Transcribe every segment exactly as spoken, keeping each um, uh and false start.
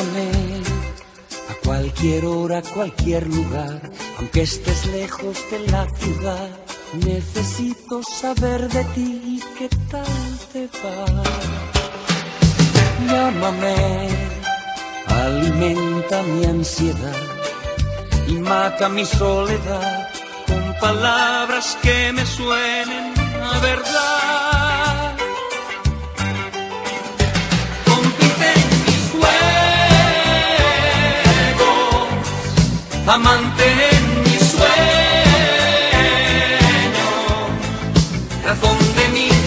Llámame a cualquier hora, a cualquier lugar, aunque estés lejos de la ciudad. Necesito saber de ti, qué tal te va. Llámame, alimenta mi ansiedad y mata mi soledad con palabras que me suenen a verdad. Cómplice en mis juegos, amante en mis sueños, razón de mis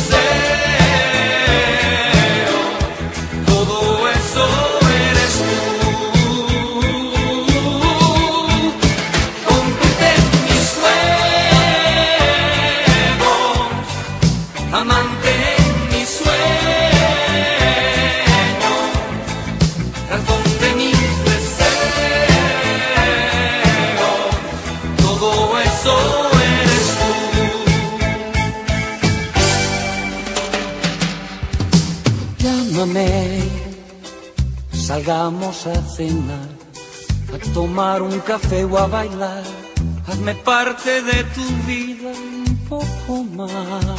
deseos, todo eso eres tú. Cómplice en mis juegos, amante en mis sueños, razón de mis deseos, todo eso eres tú. Llámame, salgamos a cenar, a tomar un café o a bailar. Hazme parte de tu vida un poco más.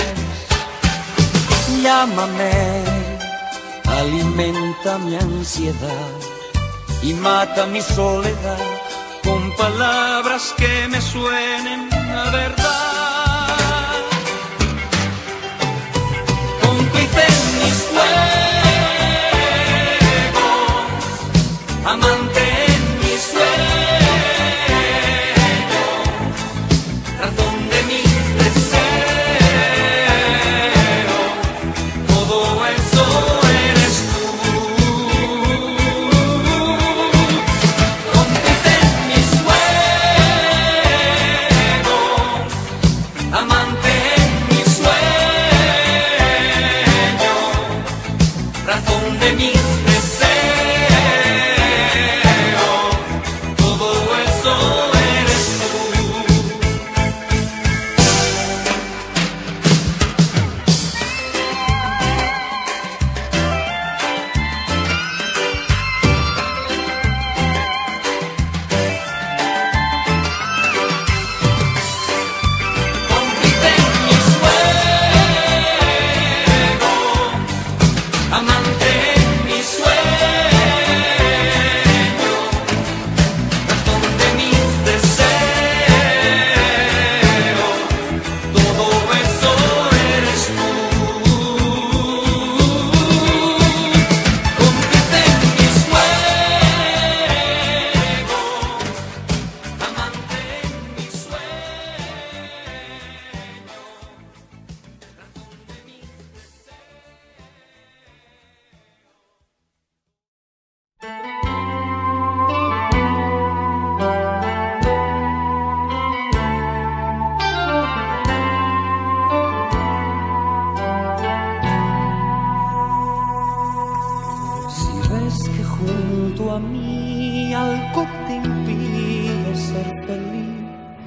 Llámame, alimenta mi ansiedad y mata mi soledad con palabras que me suenen a verdad. Cómplice en mis juegos, amante en mis sueños, razón de mis deseos, todo eso eres tú. Cómplice en mis juegos, amante en mis sueños, razón de mis deseos, todo eso eres tú. Cómplice en mis juegos, amante en mis sueños, razón de mis deseos, todo eso eres tú. Cómplice en mis juegos, amante en mis Si ves que junto a mí algo te impide ser feliz,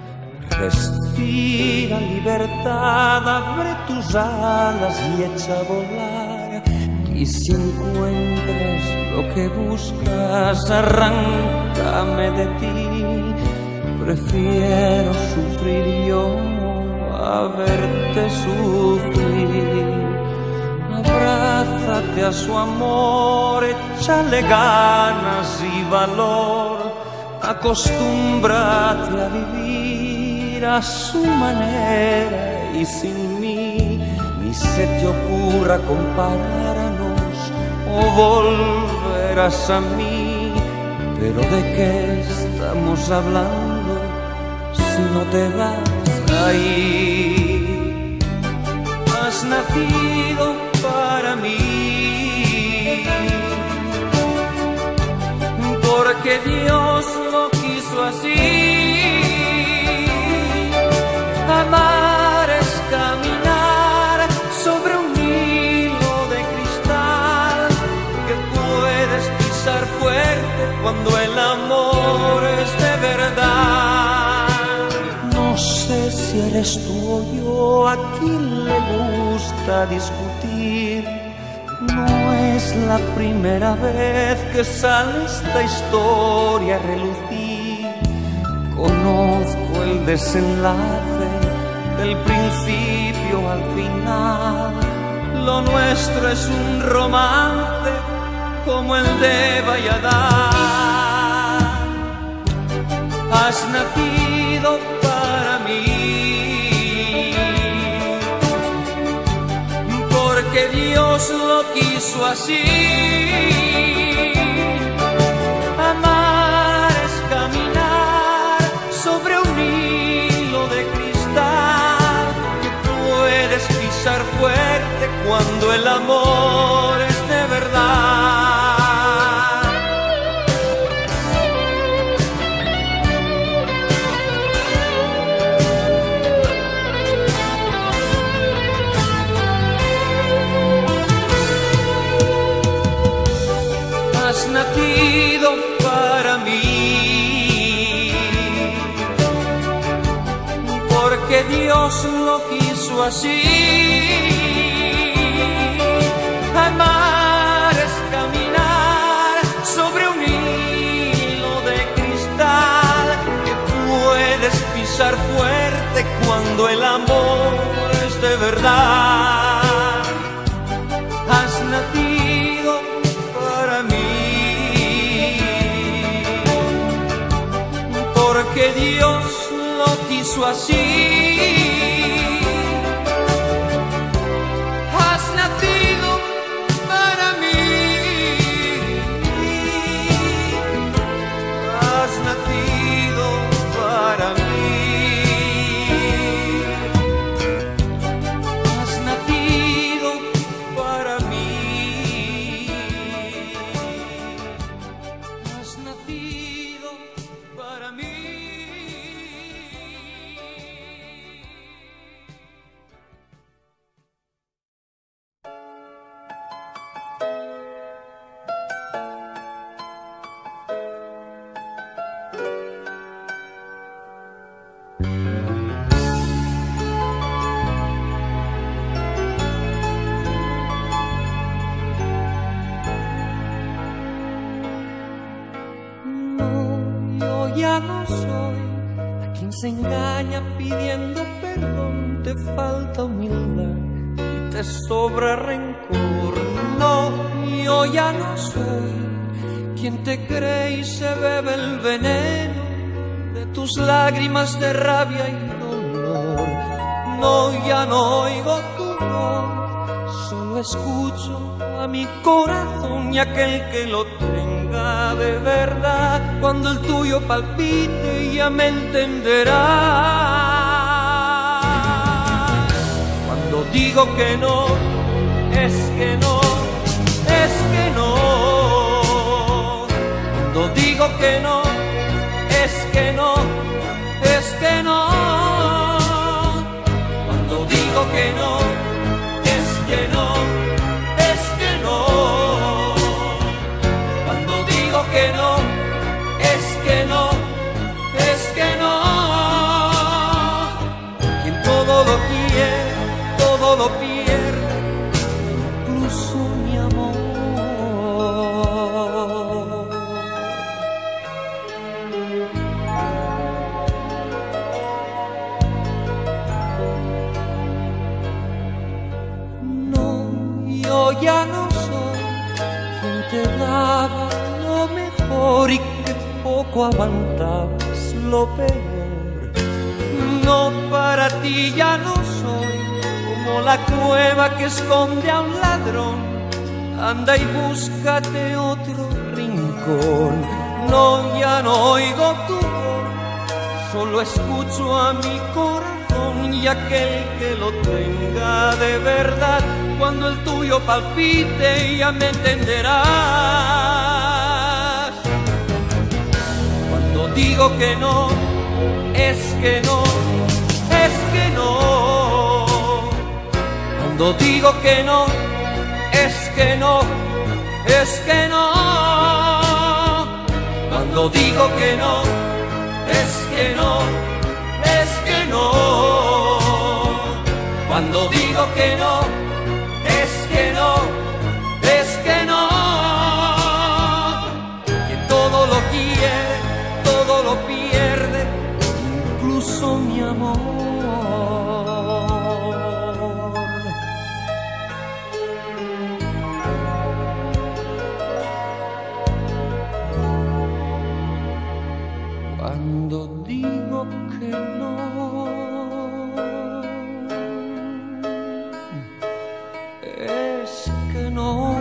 respira libertad, abre tus alas y echa a volar. Y si encuentras lo que buscas, arráncame de ti. Prefiero sufrir yo a verte sufrir. Abrázate a su amor, échale ganas y valor, acostúmbrate a vivir a su manera y sin mí. Ni se te ocurra compararnos o volverás a mí. Pero ¿de qué estamos hablando si no te vas ahí? Has nacido para mí, porque Dios lo quiso así. Amar es caminar sobre un hilo de cristal que puedes pisar fuerte cuando el amor es de verdad. No sé si eres tú o yo a quien le gusta discutir. No es es la primera vez que sale esta historia a relucir. Conozco el desenlace del principio al final. Lo nuestro es un romance como el de Valladán. Has nacido para mí, porque Dios lo quiso así. Amar es caminar sobre un hilo de cristal que puedes pisar fuerte cuando el amor es de verdad. Has nacido para mí, porque Dios lo quiso así. Amar es caminar sobre un hilo de cristal que puedes pisar fuerte cuando el amor es de verdad. Has nacido para mí, porque Dios lo quiso así. Has nacido para mí, has nacido para mí, has nacido para mí, has nacido para mí. Ya no soy a quien se engaña pidiendo perdón. Te falta humildad y te sobra rencor. No, yo ya no soy quien te cree y se bebe el veneno de tus lágrimas de rabia y dolor. No, ya no oigo tu voz, solo escucho a mi corazón y aquel que lo tenga de verdad. Cuando el tuyo palpite ya me entenderás. Cuando digo que no, es que no, es que no. Cuando digo que no, es que no, es que no. Cuando digo que no, es que no, es que no. Cuando digo que no, es que no, es que no. Quien todo lo quiere, todo lo pierde, incluso mi amor. No, yo ya no soy quien te daba lo mejor y que poco aguantabas lo peor. No, para ti ya no soy como la cueva que esconde a un ladrón. Anda y búscate otro rincón. No, ya no oigo tu voz, solo escucho a mi corazón y aquel que lo tenga de verdad. Cuando el tuyo palpite ya me entenderás. Cuando digo que no, es que no, es que no. Cuando digo que no, es que no, es que no. Cuando digo que no, es que no, es que no. Cuando digo que no, es que no, es que no. cuando digo que no. Es que no.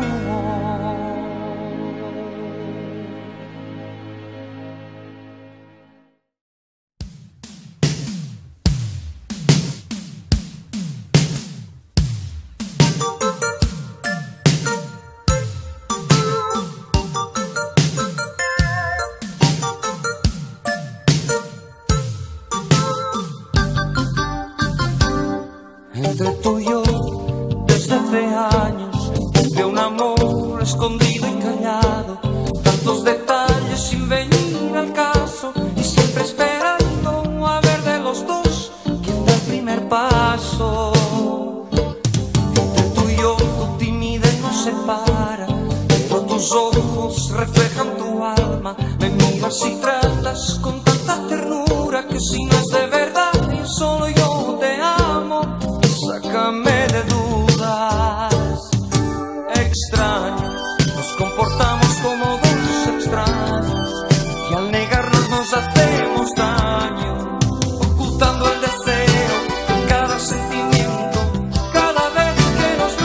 Entre tú y yo, desde hace años, de un amor escondido y callado, tantos detalles sin venir al caso, y siempre esperando a ver de los dos quién da el primer paso. Entre tú y yo, tu timidez nos separa, pero tus ojos reflejan tu alma. Me miras y tratas con tanta ternura que si no es de verdad y solo yo te amo, sácame de dudas. Extraños, nos comportamos como dos extraños, y al negarnos nos hacemos daño, ocultando el deseo en cada sentimiento, cada vez que nos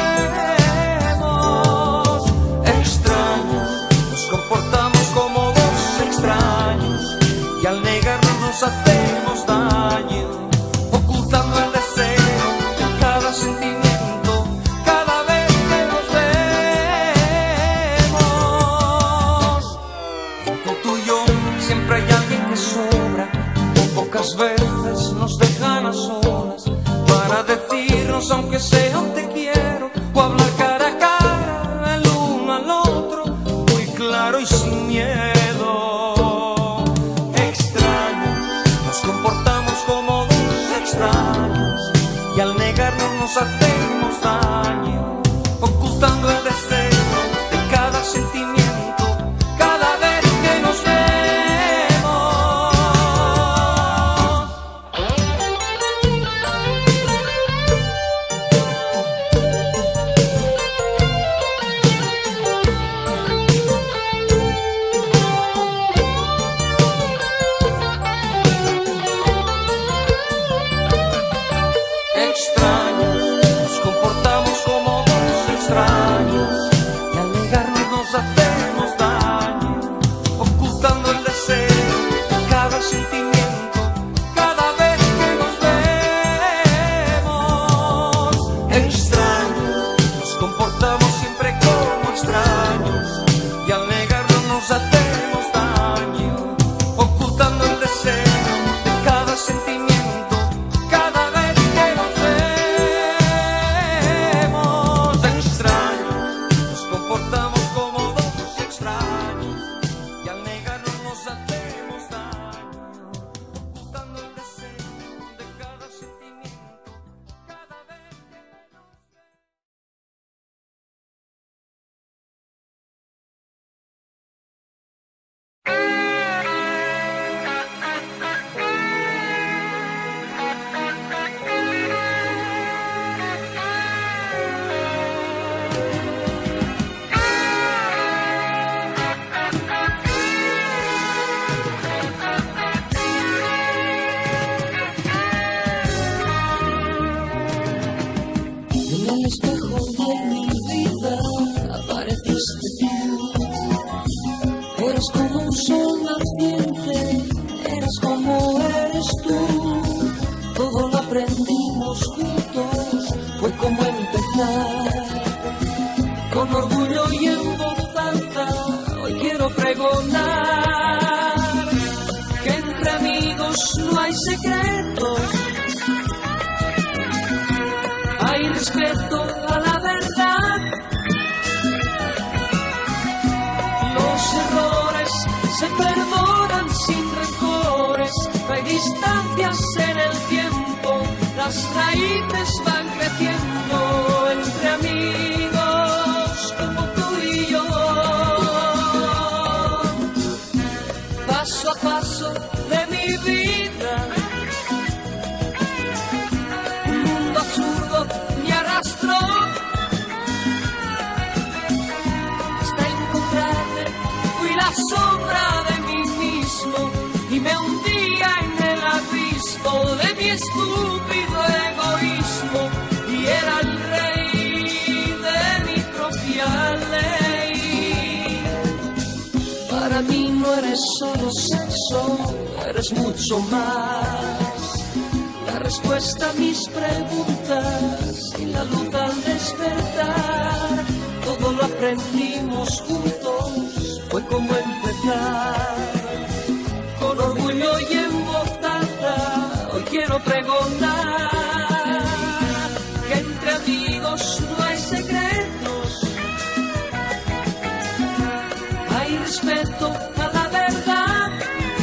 vemos. Extraños, nos comportamos como dos extraños, y al negarnos nos hacemos daño, ocultando el deseo, sentimiento, cada vez que nos vemos. Entre tú y yo siempre hay alguien que sobra, pocas veces nos dejan a solas para decirnos aunque sea un te quiero, o hablar cara a cara el uno al otro, muy claro y sin miedo. Extraños, nos comportamos como dos extraños, y al negarnos nos hacemos daño, ocultando el deseo de cada sentimiento, cada vez que nos vemos. Extraños, nos comportamos como dos extraños, y al negarnos nos hacemos daño, ocultando el deseo de cada sentimiento, cada vez que nos vemos. Extraños, nos comportamos siempre como extraños, y al negarnos nos hacemos daño, ocultando el deseo de cada sentimiento. Con orgullo y en voz alta hoy quiero pregonar que entre amigos no hay secretos, hay respeto a la verdad. Los errores se perdonan sin rencores, no hay distancias en el tiempo, las raíces van creciendo entre amigos como tú y yo. Paso a paso de mi vida, un mundo absurdo me arrastró hasta encontrarme, fui la sombra de mí mismo y me estúpido egoísmo y era el rey de mi propia ley. Para mí no eres solo sexo, eres mucho más. La respuesta a mis preguntas y la luz al despertar. Todo lo aprendimos juntos, fue como empezar. Con orgullo y en voz alta, hoy quiero pregonar que entre amigos no hay secretos, hay respeto a la verdad.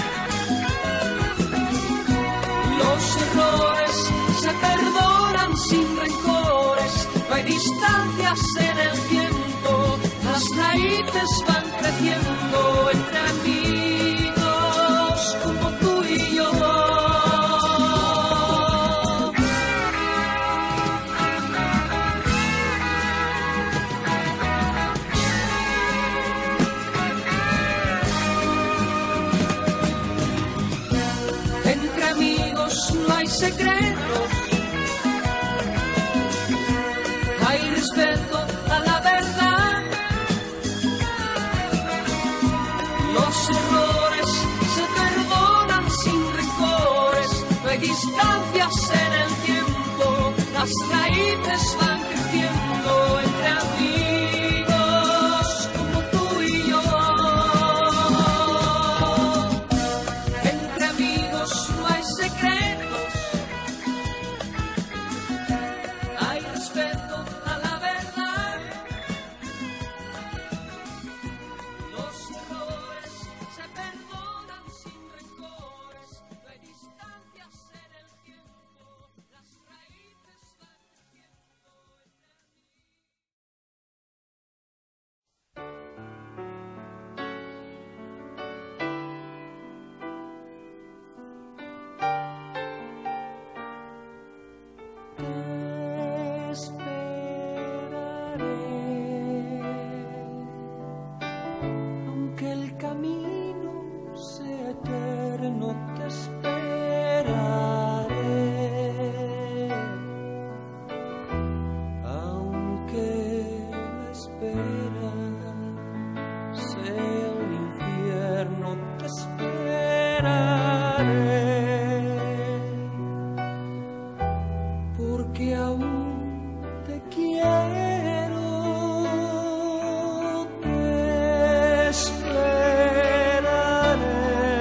Los errores se perdonan sin rencores, no hay distancias en el tiempo, las raíces van creciendo entre amigos como tú y yo. Entre amigos no hay secretos, hay respeto a la verdad. Los errores se perdonan sin rencores, no hay distancias en el tiempo, las raíces van creciendo entre amigos como tú y yo. Entre amigos no hay secretos, hay respeto a la verdad. Los errores se perdonan sin rencores, no hay distancias en el tiempo, las raíces van creciendo entre Te esperaré, aunque el camino sea eterno, te esperaré, aunque la espera sea un infierno, te esperaré. Porque aún te quiero, te esperaré,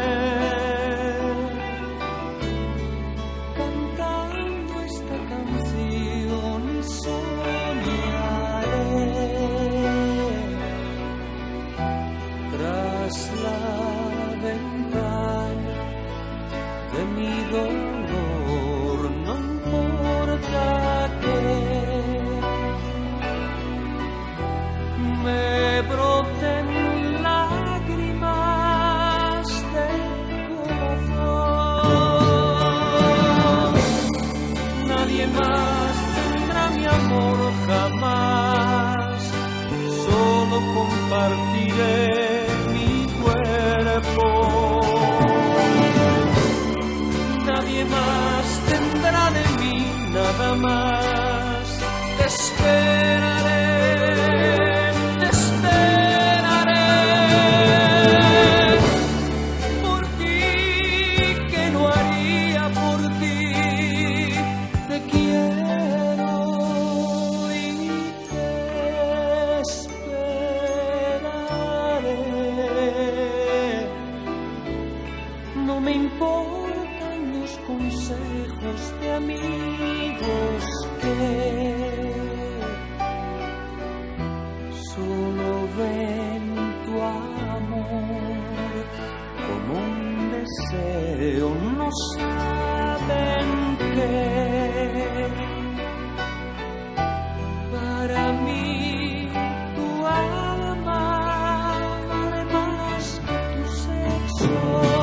cantando esta canción y soñaré tras la ventana de mi dolor. No importa que me broten lágrimas del corazón, nadie más tendrá mi amor jamás, solo compartiré mi cuerpo. Nadie más tendrá de mí nada más. Te esperaré, te esperaré. Por ti, que no haría por ti. Te quiero y te esperaré. No me importan los consejos de amigos que solo ven tu amor como un deseo, no saben que para mí tu alma vale más que tu sexo.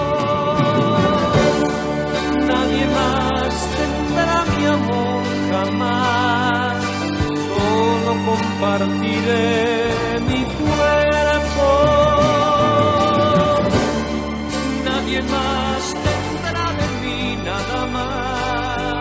Nadie más tendrá mi amor jamás, solo compartiré mi cuerpo. Nadie más tendrá de mí nada más.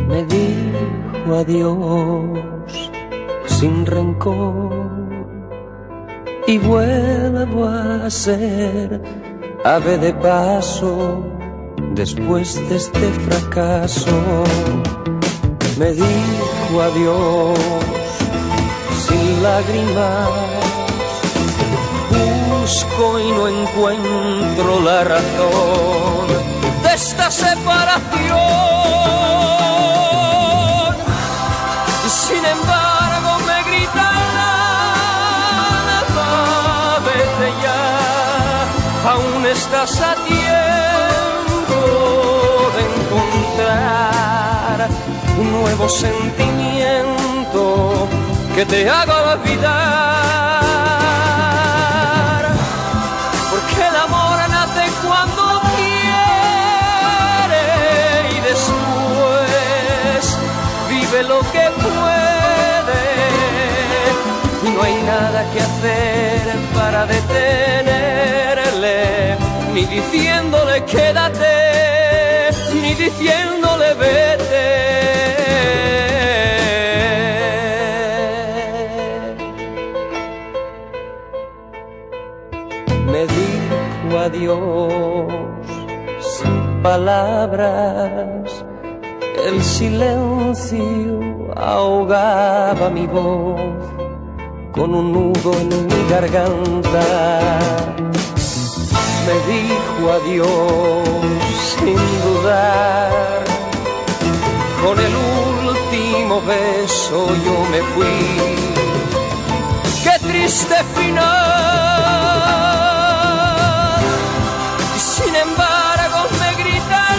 Me dijo adiós sin rencor y vuelvo a ser ave de paso después de este fracaso. Me dijo adiós sin lágrimas, busco y no encuentro la razón de esta separación. Y sin embargo me grita la vete ya, aún estás a tiempo de encontrar un nuevo sentimiento que te haga olvidar. Porque el amor nace cuando quiere y después vive lo que puede. Y no hay nada que hacer para detenerle, ni diciéndole quédate, ni diciéndole vete. Me dijo adiós sin palabras, el silencio ahogaba mi voz con un nudo en mi garganta. Me dijo adiós sin dudar, con el último beso yo me fui. ¡Qué triste final! Y sin embargo me gritan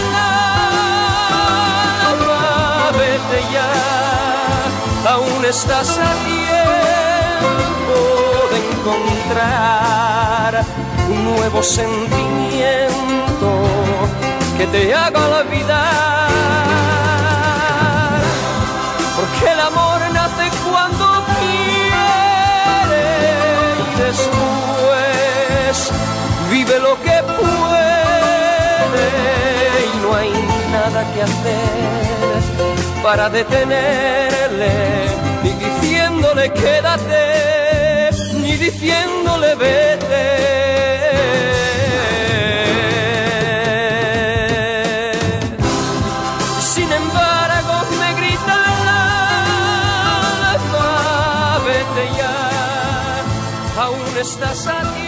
la vete ya, aún estás a tiempo de encontrar un nuevo sentimiento que te haga olvidar. Porque el amor nace cuando quiere y después vive lo que puede. Y no hay nada que hacer para detenerle, ni diciéndole quédate, ni diciéndole vete. Sin embargo me gritan la vete ya, aún estás aquí.